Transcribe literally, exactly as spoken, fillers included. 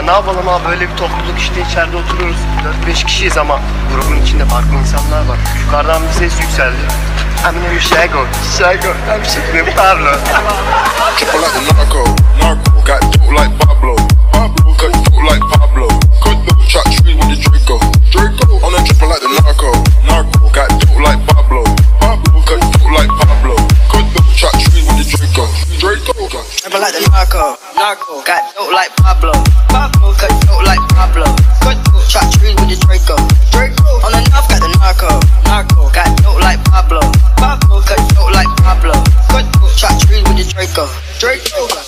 ne yapalım abi, böyle bir topluluk işte, içeride oturuyoruz. dört beş kişiyiz ama grubun içinde farklı insanlar var. Yukarıdan bir ses yükseldi. I'm Shago, Shago, I'm Shago, Pablo. Triple like the narco, narco. Got dope like Pablo, Pablo. Cut dope like Pablo, cut dope. Shot tree with the Draco, Draco. On a triple like the narco, narco. Got dope like Pablo, Pablo. Cut dope like Pablo, cut dope. Shot tree with the Draco, Draco. Triple like the narco, narco. Got dope like Pablo, Pablo. Cut dope like Pablo, cut dope. Shot tree with the Draco, Draco. On the north got the narco, narco. Got dope like Pablo, Pablo. Cut dope like Pablo, cut dope. Shot tree with the Draco, Draco.